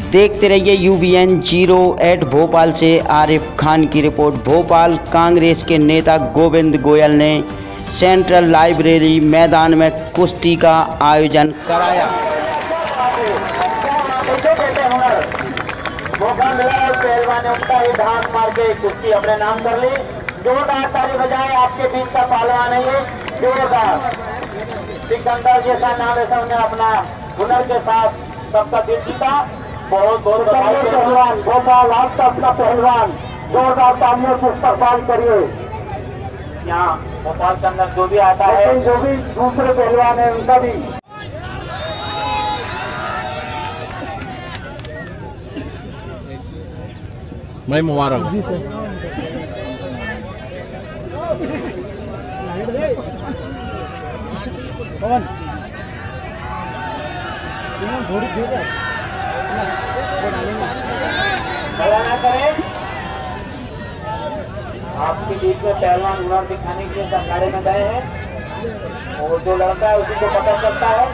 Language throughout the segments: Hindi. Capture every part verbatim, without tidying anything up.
देखते रहिए U V N zero eight Bhopal से आरिफ खान की रिपोर्ट। भोपाल कांग्रेस के नेता गोविंद गोयल ने सेंट्रल लाइब्रेरी मैदान में कुश्ती का आयोजन कराया। मौका मिला और पहलवान ने उसका ही ढाक मार के कुश्ती अपने नाम कर ली। जोरदार ताली बजाए, आपके बीच का पहलवान है ये, जोरदार सिकंदर जैसा नाम है, सबने अपना हुनर के साथ सबका दिल जीता। बहुत बहुत पहलवान भोपाल आप सबका पहलवान, जोरदार तालियों से इस्तकबाल करिए। यहाँ भोपाल के अंदर जो भी आता है, जो भी दूसरे पहलवान है उनका भी मैं मुबारक जी सर। कौन घोड़ी भेजा करें आपके बीच में पहलवान हुनर दिखाने के लिए अखाड़े में गए हैं और जो लड़का है उसी को पता चलता है।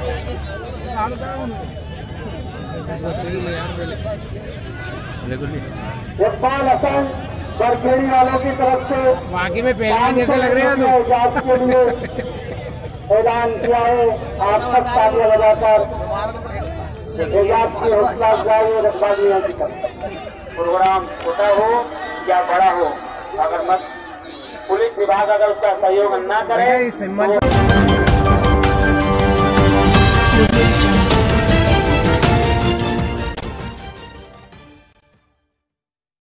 इकबाल हसन बरखेड़ी वालों की तरफ से वाकई में पहलवान जैसे लग रहे हैं इजाज के लिए ऐलान किया है। आप सब तालियां बजाकर इजाज की हौसला अफजाई रखवा दिया। प्रोग्राम छोटा हो या बड़ा हो, अगर मत पुलिस विभाग अगर उसका सहयोग न करे